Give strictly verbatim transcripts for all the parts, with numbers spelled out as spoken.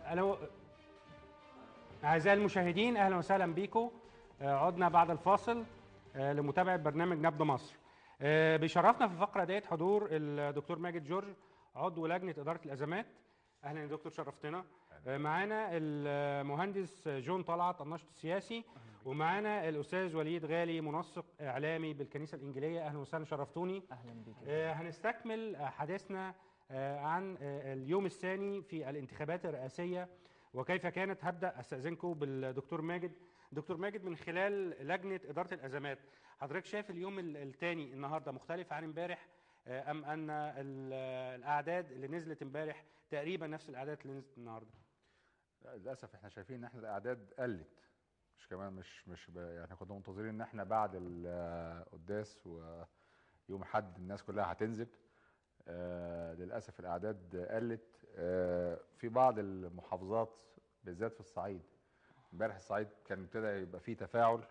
الو اعزائي المشاهدين، اهلا وسهلا بيكم. عدنا بعد الفاصل لمتابعه برنامج نبض مصر. بيشرفنا في الفقره ديت حضور الدكتور ماجد جورج، عضو لجنه اداره الازمات. اهلا يا دكتور، شرفتنا. معانا المهندس جون طلعت الناشط السياسي، ومعانا الاستاذ وليد غالي منسق اعلامي بالكنيسه الانجيليه. اهلا وسهلا، شرفتوني. اهلا بيك. هنستكمل حديثنا عن اليوم الثاني في الانتخابات الرئاسيه وكيف كانت. هبدا استاذنكم بالدكتور ماجد. دكتور ماجد، من خلال لجنه اداره الازمات، حضرتك شايف اليوم الثاني النهارده مختلف عن امبارح، ام ان الاعداد اللي نزلت امبارح تقريبا نفس الاعداد اللي نزلت النهارده؟ لا للاسف احنا شايفين ان احنا الاعداد قلت، مش كمان مش مش يعني كنا منتظرين ان احنا بعد القداس ويوم الاحد الناس كلها هتنزل. آه للاسف الاعداد قلت. آه في بعض المحافظات بالذات في الصعيد، امبارح الصعيد كان ابتدى يبقى فيه تفاعل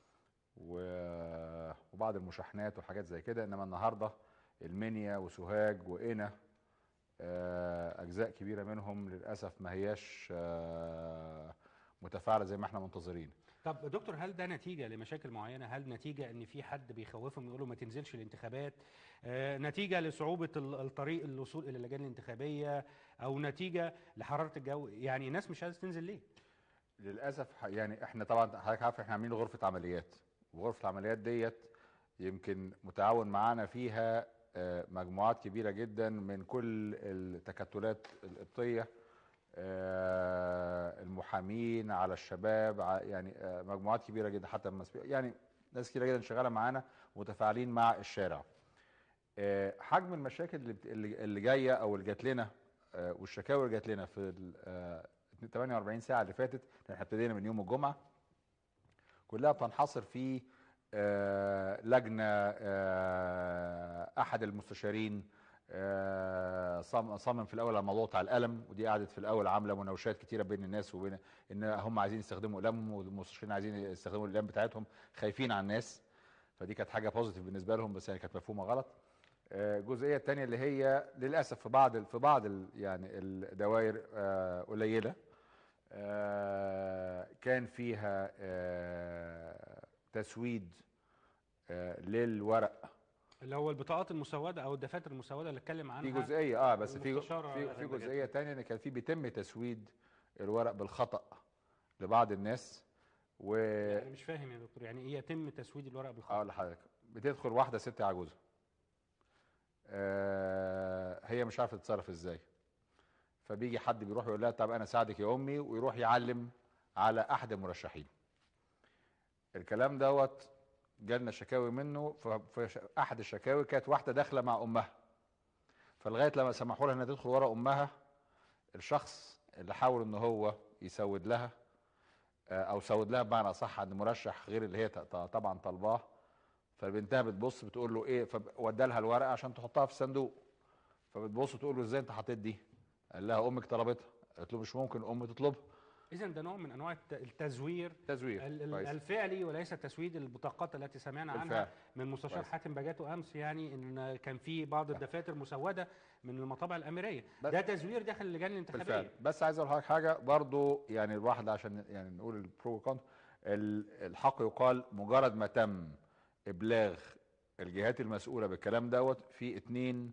وبعض المشاحنات وحاجات زي كده، انما النهارده المنيا وسوهاج وقنا آه اجزاء كبيره منهم للاسف ما هياش آه متفاعله زي ما احنا منتظرين. طب دكتور، هل ده نتيجه لمشاكل معينه؟ هل نتيجه ان في حد بيخوفهم يقول له ما تنزلش الانتخابات؟ آه نتيجه لصعوبه الطريق الوصول الى اللجان الانتخابيه، او نتيجه لحراره الجو؟ يعني الناس مش عايزه تنزل ليه؟ للاسف يعني احنا طبعا حضرتك عارف احنا عاملين غرفه عمليات، وغرفه العمليات ديت يمكن متعاون معانا فيها آه مجموعات كبيره جدا من كل التكتلات القبطيه، المحامين على الشباب، يعني مجموعات كبيره جدا، حتى يعني ناس كتيره جدا شغاله معانا ومتفاعلين مع الشارع. حجم المشاكل اللي اللي جايه او اللي جات لنا والشكاوي اللي جات لنا في ال ثمانية وأربعين ساعه اللي فاتت، احنا ابتدينا من يوم الجمعه، كلها بتنحصر في لجنه احد المستشارين صمم في الاول على الموضوع بتاع القلم، ودي قعدت في الاول عامله مناوشات كتيره بين الناس وبين ان هم عايزين يستخدموا قلمهم والمستشارين عايزين يستخدموا الاقلام بتاعتهم، خايفين على الناس، فدي كانت حاجه بوزيتيف بالنسبه لهم، بس يعني كانت مفهومه غلط. الجزئيه الثانيه اللي هي للاسف في بعض في بعض يعني الدوائر قليله كان فيها تسويد للورق، اللي هو البطاقات المسوده او الدفاتر المسوده اللي اتكلم عنها. في جزئيه اه بس في في في جزئيه ثانيه ان كان في بيتم تسويد الورق بالخطا لبعض الناس. و يعني مش فاهم يا دكتور، يعني ايه يتم تسويد الورق بالخطا؟ اه لحضرتك بتدخل واحده ست عجوزه، آه هي مش عارفه تتصرف ازاي، فبيجي حد بيروح يقول لها طب انا اساعدك يا امي، ويروح يعلم على احد المرشحين. الكلام دوت جالنا شكاوي منه. في احد الشكاوي كانت واحده داخله مع امها، فلغايه لما سمحوا لها انها تدخل ورا امها، الشخص اللي حاول ان هو يسود لها او سود لها بمعنى اصح عند مرشح غير اللي هي طبعا طالباه، فبنتها بتبص بتقول له ايه، فودى لها الورقه عشان تحطها في الصندوق، فبتبص تقول له ازاي انت حطيت دي؟ قال لها امك طلبتها. قالت له مش ممكن ام تطلبها. إذا ده نوع من أنواع التزوير تزوير الفعلي وليس تسويد البطاقات التي سمعنا عنها من مستشار حاتم بجاتو أمس، يعني إن كان في بعض الدفاتر مسودة من المطابع الأميرية. ده تزوير داخل اللجان الانتخابية بالفعل. بس عايز أقول لحضرتك حاجة برضو، يعني الواحد عشان يعني نقول البرو كونت، الحق يقال مجرد ما تم إبلاغ الجهات المسؤولة بالكلام دوت، في اتنين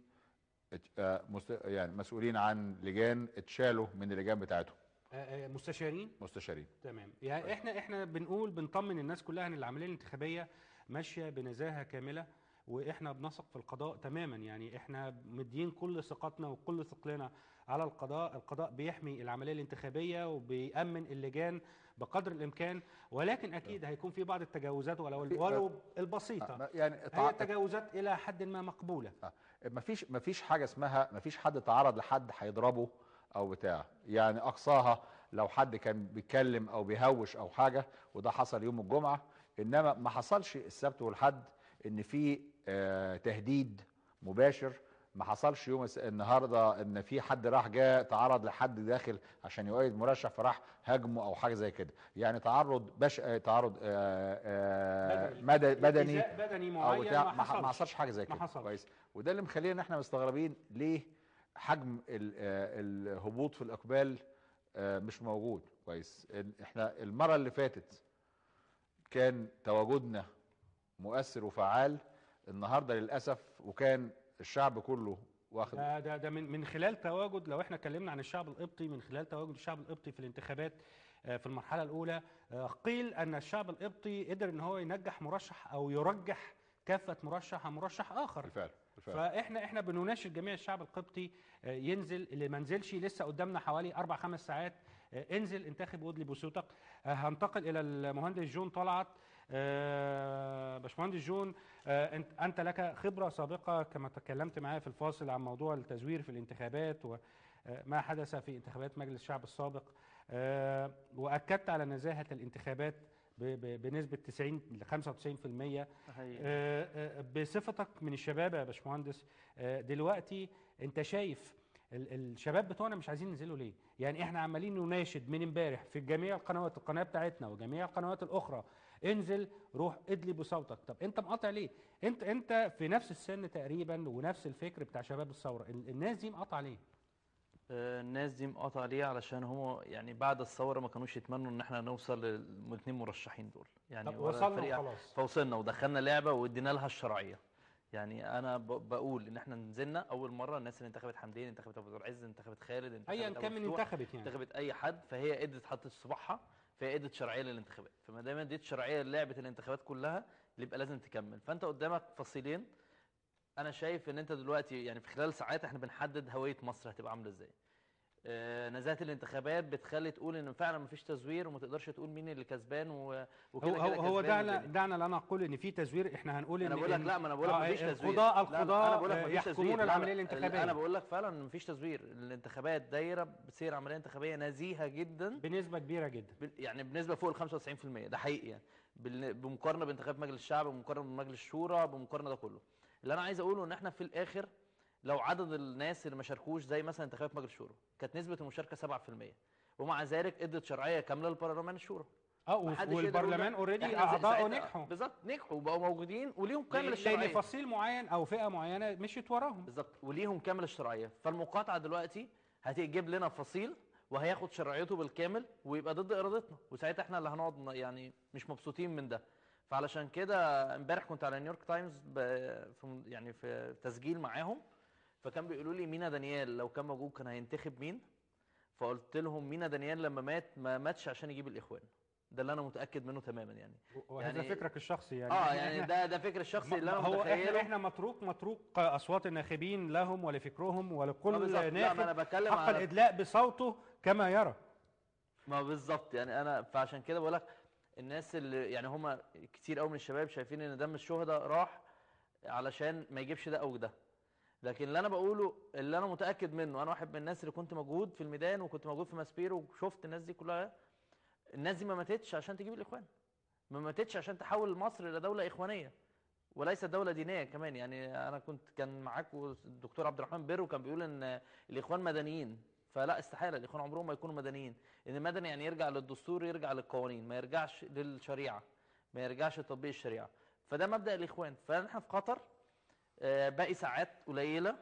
يعني مسؤولين عن لجان اتشالوا من اللجان بتاعتهم. مستشارين مستشارين تمام. يعني احنا احنا بنقول بنطمن الناس كلها ان العمليه الانتخابيه ماشيه بنزاهه كامله، واحنا بنثق في القضاء تماما. يعني احنا مدين كل ثقتنا وكل ثقلنا على القضاء. القضاء بيحمي العمليه الانتخابيه وبيأمن اللجان بقدر الامكان، ولكن اكيد هيكون في بعض التجاوزات ولو ولو البسيطه، يعني هي التجاوزات الى حد ما مقبوله. مفيش مفيش حاجه اسمها مفيش حد تعرض لحد هيضربه او بتاع، يعني اقصاها لو حد كان بيتكلم او بيهوش او حاجه، وده حصل يوم الجمعه، انما ما حصلش السبت والحد ان في آه تهديد مباشر. ما حصلش يوم النهارده ان في حد راح جاء تعرض لحد داخل عشان يؤيد مرشح فراح هاجمه او حاجه زي كده، يعني تعرض بش تعرض آه آه بدني بدني, بدني معين أو ما حصلش حاجه زي كده. كويس. وده اللي مخلينا ان احنا مستغربين ليه حجم الهبوط في الاقبال آه، مش موجود كويس. ال- احنا المره اللي فاتت كان تواجدنا مؤثر وفعال، النهارده للاسف وكان الشعب كله واخد. ده ده ده من من خلال تواجد، لو احنا اتكلمنا عن الشعب القبطي، من خلال تواجد الشعب القبطي في الانتخابات آه، في المرحله الاولى، آه، قيل ان الشعب القبطي قدر ان هو ينجح مرشح او يرجح كافه مرشح عن مرشح اخر. بالفعل بالفعل. فاحنا احنا بنناشد جميع الشعب القبطي آه، ينزل، اللي ما نزلش لسه قدامنا حوالي اربع خمس ساعات، آه، انزل انتخب وادلي بصوتك. آه، هنتقل الى المهندس جون طلعت. آه، باشمهندس جون، آه، انت انت لك خبره سابقه كما تكلمت معايا في الفاصل عن موضوع التزوير في الانتخابات وما حدث في انتخابات مجلس الشعب السابق، آه، واكدت على نزاهه الانتخابات ب- ب- بنسبه تسعين ل خمسة وتسعين بالمية. حقيقي. آه، آه، بصفتك من الشباب يا باشمهندس، آه، دلوقتي انت شايف ال- الشباب بتوعنا مش عايزين ينزلوا ليه؟ يعني احنا عمالين نناشد من امبارح في جميع القنوات، القناه بتاعتنا وجميع القنوات الاخرى، انزل روح ادلي بصوتك. طب انت مقاطع ليه؟ انت انت في نفس السن تقريبا ونفس الفكر بتاع شباب الثوره، ال- الناس دي مقاطعه ليه؟ آه، الناس دي مقاطعة ليه؟ علشان هم يعني بعد الثورة ما كانوش يتمنوا ان احنا نوصل للاثنين مرشحين دول، يعني طب ولا وصلنا الفريق- وخلاص. فوصلنا ودخلنا لعبة وادينا لها الشرعية. يعني انا ب- بقول ان احنا نزلنا اول مرة، الناس اللي انتخبت حمدين، انتخبت ابو العز، انتخبت خالد، انتخبت ايا أبو كان من فتوح، انتخبت يعني. انتخبت اي حد، فهي ادت حطت صباعها، فهي ادت شرعية للانتخابات. فما دام اديت شرعية للعبة الانتخابات كلها، اللي يبقى لازم تكمل. فانت قدامك فصيلين. انا شايف ان انت دلوقتي يعني في خلال ساعات احنا بنحدد هوية مصر هتبقى عاملة ازاي. آه، نزاهه الانتخابات بتخلي تقول ان فعلا مفيش تزوير، وما تقدرش تقول مين اللي كسبان و- وكده هو هو كده هو كسبان دعنا الدنيا. دعنا لا نقول ان في تزوير، احنا هنقول ان انا بقول لك إن- لا، ما انا بقول لك آه، مفيش تزوير. القضاء لا، لا، القضاء انا بقول لك آه، مفيش تزوير. يحكمون لا، العمليه لا، الانتخابيه. انا بقول لك فعلا مفيش تزوير. الانتخابات دايره بتصير عمليه انتخابيه نزيهه جدا، بنسبه كبيره جدا. ب- يعني بنسبه فوق ال خمسة وتسعين بالمية. ده حقيقي يعني، بال- بمقارنه بانتخابات مجلس الشعب، بمقارنه بمجلس الشورى، بمقارنه ده كله. اللي انا عايز اقوله ان احنا في الاخر لو عدد الناس اللي ما شاركوش زي مثلا انتخابات مجلس الشورى كانت نسبه المشاركه سبعة بالمية، ومع ذلك ادت شرعيه كامله للبرلمان الشورى. اه محدش يقدر يقول والبرلمان ده. اوريدي إحنا اعضائه ساعتها- نجحوا. بالظبط، نجحوا وبقوا موجودين وليهم كامل لان الشرعيه. فصيل معين او فئه معينه مشيت وراهم. بالظبط، وليهم كامل الشرعيه. فالمقاطعه دلوقتي هتجيب لنا فصيل وهياخد شرعيته بالكامل ويبقى ضد ارادتنا، وساعتها احنا اللي هنقعد ن- يعني مش مبسوطين من ده. فعلشان كده امبارح كنت على نيويورك تايمز ب- في يعني في تسجيل معاهم، فكان بيقولوا لي مينا دانيال لو كان موجود كان هينتخب مين؟ فقلت لهم مينا دانيال لما مات ما ماتش عشان يجيب الاخوان. ده اللي انا متاكد منه تماما يعني. وهذا يعني- فكرك الشخصي يعني. اه إحنا- يعني إحنا- ده ده فكر الشخصي اللي انا هو احنا متخيله. احنا متروك متروك اصوات الناخبين لهم ولفكرهم آه ولكل بالظبط. لا، ما أنا ناخب بتكلم حق على- الادلاء بصوته كما يرى. ما بالظبط يعني انا فعشان كده بقول لك الناس اللي يعني هم كتير قوي من الشباب شايفين ان دم الشهداء راح علشان ما يجيبش ده او ده. لكن اللي انا بقوله اللي انا متاكد منه، انا واحد من الناس اللي كنت موجود في الميدان وكنت موجود في ماسبيرو وشفت الناس دي كلها. الناس دي ما ماتتش عشان تجيب الاخوان، ما ماتتش عشان تحول مصر الى دوله اخوانيه وليست دوله دينيه كمان. يعني انا كنت كان معاكم الدكتور عبد الرحمن بيرو كان بيقول ان الاخوان مدنيين، فلا استحاله الاخوان عمرهم ما يكونوا مدنيين. ان المدني يعني يرجع للدستور، يرجع للقوانين، ما يرجعش للشريعه، ما يرجعش لتطبيق الشريعه. فده مبدا الاخوان. فاحنا في قطر آه، باقي ساعات قليله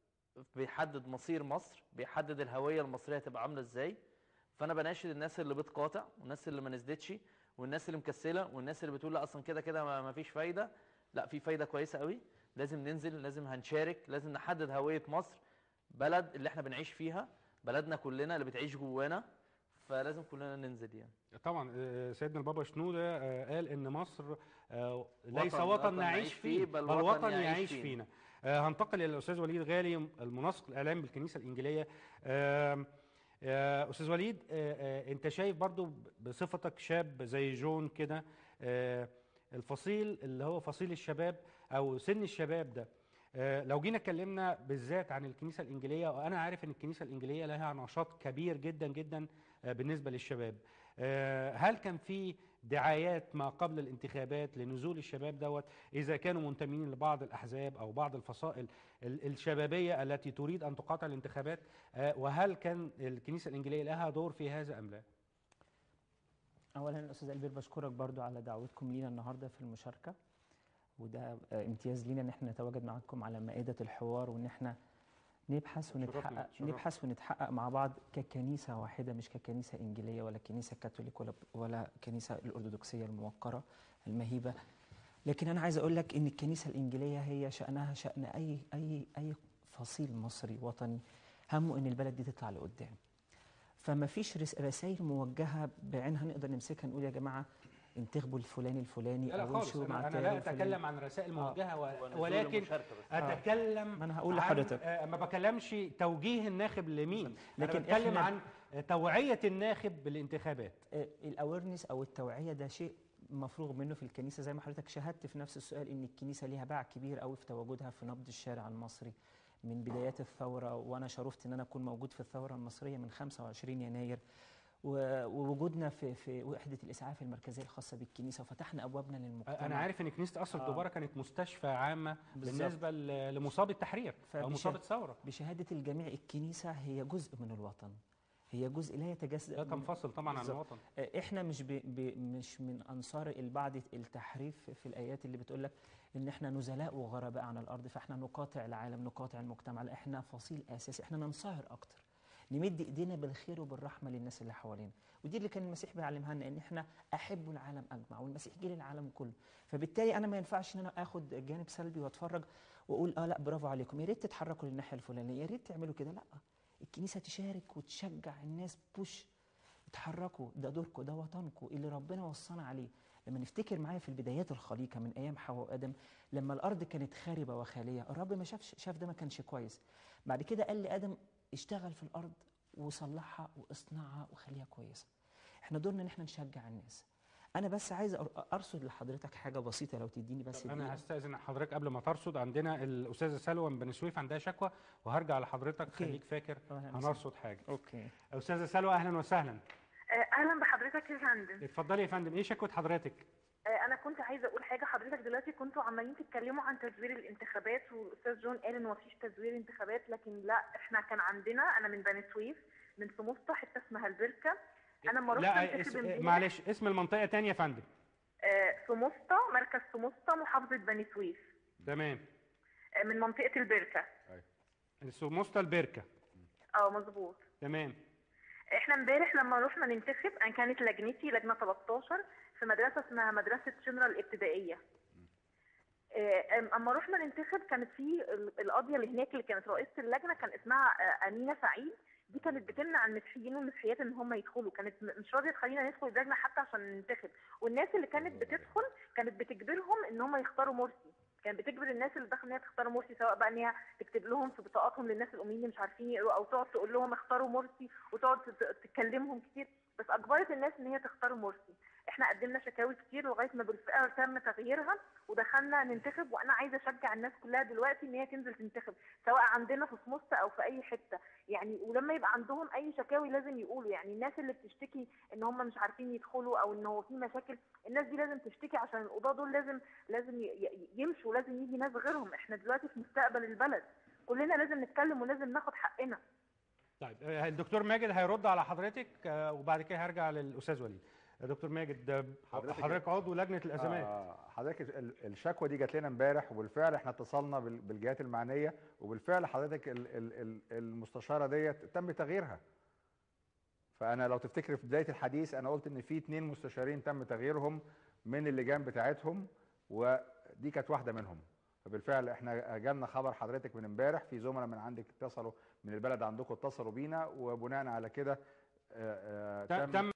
بيحدد مصير مصر، بيحدد الهويه المصريه هتبقى عامله ازاي. فانا بناشد الناس اللي بتقاطع والناس اللي ما نزلتش والناس اللي مكسله والناس اللي بتقول لا اصلا كده كده ما ما فيش فايده. لا، في فايده كويسه قوي. لازم ننزل، لازم هنشارك، لازم نحدد هويه مصر، بلد اللي احنا بنعيش فيها، بلدنا كلنا اللي بتعيش جوانا، فلازم كلنا ننزل يعني. طبعا آه، سيدنا البابا شنودة آه، قال ان مصر آه، ليس وطن- وطن وطن نعيش فيه بل وطن يعيش فينا. آه، هنتقل الى الاستاذ وليد غالي المنسق الاعلامي بالكنيسه الانجيليه. آه، آه، استاذ وليد، آه، آه، انت شايف برضو بصفتك شاب زي جون كده، آه، الفصيل اللي هو فصيل الشباب او سن الشباب ده، آه، لو جينا اتكلمنا بالذات عن الكنيسه الانجيليه، وانا عارف ان الكنيسه الانجيليه لها نشاط كبير جدا جدا آه، بالنسبه للشباب، آه، هل كان في دعايات ما قبل الانتخابات لنزول الشباب دوت اذا كانوا منتمين لبعض الاحزاب او بعض الفصائل ال- الشبابيه التي تريد ان تقاطع الانتخابات، آه، وهل كان الكنيسه الانجيليه لها دور في هذا ام لا؟ اولا استاذ البير بشكرك برضو على دعوتكم لينا النهارده في المشاركه، وده آه، امتياز لينا ان احنا نتواجد معاكم على مائده الحوار، وان احنا نبحث شرفنا- ونتحقق شرفنا. نبحث ونتحقق مع بعض ككنيسة واحدة، مش ككنيسة إنجيلية ولا كنيسة كاثوليك ولا ولا كنيسة الأرثوذكسية الموقرة المهيبة. لكن أنا عايز أقول لك إن الكنيسة الإنجيلية هي شأنها شأن أي أي أي فصيل مصري وطني همه إن البلد دي تطلع لقدام. فما فيش رس- رسائل موجهة بعينها نقدر نمسكها نقول يا جماعة انتخبوا الفلاني الفلاني لا لا أو خالص، امشوا مع انا, أنا التيار لا الفلاني. اتكلم عن رسائل موجهه و- ونزول ولكن المشاركة بس. اتكلم ما أنا هقول عن- لحضرتك. آه، ما بكلمش توجيه الناخب لمين، لكن انا بتكلم إحنا- عن توعيه الناخب بالانتخابات. الاويرنس او التوعيه ده شيء مفروغ منه في الكنيسه، زي ما حضرتك شاهدت في نفس السؤال ان الكنيسه ليها باع كبير قوي في تواجدها في نبض الشارع المصري من بدايات الثوره، وانا شرفت ان انا اكون موجود في الثوره المصريه من خمسة وعشرين يناير، و- ووجودنا في في وحده الاسعاف المركزيه الخاصه بالكنيسه، وفتحنا ابوابنا للمجتمع. انا عارف ان كنيسه قصر آه. الدباره كانت مستشفى عامه بالظبط. بالنسبه ل- لمصاب التحرير او فبش- مصاب الثوره. بشهاده الجميع الكنيسه هي جزء من الوطن، هي جزء لا يتجزأ لا من- تنفصل طبعا عن بالظبط. الوطن. احنا مش ب... ب... مش من انصار البعض التحريف في الايات اللي بتقول لك ان احنا نزلاء وغرباء على الارض، فاحنا نقاطع العالم نقاطع المجتمع. لا، احنا فصيل اساسي، احنا ننصهر اكتر، نمد ايدينا بالخير وبالرحمه للناس اللي حوالينا. ودي اللي كان المسيح بيعلمها لنا، ان احنا احبوا العالم اجمع، والمسيح جه للعالم كله. فبالتالي انا ما ينفعش ان انا اخد جانب سلبي واتفرج واقول اه لا برافو عليكم، يا ريت تتحركوا للناحيه الفلانيه، يا ريت تعملوا كده. لا، الكنيسه تشارك وتشجع الناس، بوش، اتحركوا، ده دوركم، ده وطنكم اللي ربنا وصانا عليه. لما نفتكر معايا في البدايات الخليقه من ايام حواء وادم، لما الارض كانت خاربه وخاليه، الرب ما شافش شاف ده ما كانش كويس. بعد كده قال لادم اشتغل في الارض وصلحها واصنعها وخليها كويسه. احنا دورنا ان احنا نشجع الناس. انا بس عايز أر- ارصد لحضرتك حاجه بسيطه لو تديني بس طب انا دقيقة. هستاذن حضرتك قبل ما ترصد، عندنا الاستاذه سلوى من بني سويف عندها شكوى وهرجع لحضرتك. أوكي. خليك فاكر أهلاً هنرصد حاجه. اوكي. استاذه سلوى اهلا وسهلا. اهلا بحضرتك يا فندم. اتفضلي يا فندم، ايه شكوى حضرتك؟ آه، انا كنت عايزه اقول حاجه. حضرتك دلوقتي كنتوا عمالين تتكلموا عن تزوير الانتخابات، والاستاذ جون قال ان مفيش تزوير انتخابات، لكن لا، احنا كان عندنا، انا من بني سويف من سموسطه حته اسمها البركه. انا لما رحت لا انتخب اس... امبارح- معلش اسم المنطقه تاني يا فندم. آه، سموسطه، مركز سموسطه، محافظه بني سويف، تمام. آه، من منطقه البركه. سموسطه البركه. اه مظبوط. تمام. احنا امبارح لما رحنا ننتخب، انا كانت لجنتي لجنه تلتاشر في مدرسه اسمها مدرسه شنرا الابتدائيه. آه، اما رحنا ننتخب كانت في ال- القاضيه اللي هناك اللي كانت رئيسه اللجنه كان اسمها آه، امينه سعيد. دي كانت بتمنع المسيحيين والمسيحيات ان هم يدخلوا، كانت م- مش راضيه تخلينا ندخل اللجنه حتى عشان ننتخب. والناس اللي كانت بتدخل كانت بتجبرهم ان هم يختاروا مرسي، كانت بتجبر الناس اللي داخله ان هي تختار مرسي، سواء بقى ان هي تكتب لهم في بطاقاتهم للناس الاميين اللي مش عارفين يقروا، او تقعد تقول لهم اختاروا مرسي وتقعد تت- تكلمهم كتير، بس اجبرت الناس ان هي تختار مرسي. احنا قدمنا شكاوي كتير لغايه ما بالفعل تم تغييرها ودخلنا ننتخب. وانا عايزه اشجع الناس كلها دلوقتي ان هي تنزل تنتخب، سواء عندنا في سموسطه او في اي حته يعني. ولما يبقى عندهم اي شكاوي لازم يقولوا، يعني الناس اللي بتشتكي ان هم مش عارفين يدخلوا او ان هو في مشاكل، الناس دي لازم تشتكي، عشان القضاه دول لازم لازم ي- ي- يمشوا، لازم يجي ناس غيرهم. احنا دلوقتي في مستقبل البلد، كلنا لازم نتكلم ولازم ناخد حقنا. طيب آه، الدكتور ماجد هيرد على حضرتك آه، وبعد كده هرجع للاستاذ وليد. آه، دكتور ماجد، آه، حضرتك- حضرتك عضو لجنه الازمات. آه حضرتك ال- الشكوى دي جات لنا امبارح، وبالفعل احنا اتصلنا بال- بالجهات المعنيه، وبالفعل حضرتك ال- ال- ال- المستشاره ديت تم تغييرها. فانا لو تفتكر في بدايه الحديث انا قلت ان في اتنين مستشارين تم تغييرهم من اللجان بتاعتهم، ودي كانت واحده منهم. فبالفعل احنا جالنا خبر حضرتك من امبارح، في زملاء من عندك اتصلوا من البلد عندكم اتصلوا بينا، وبناء على كده آه، آه، تم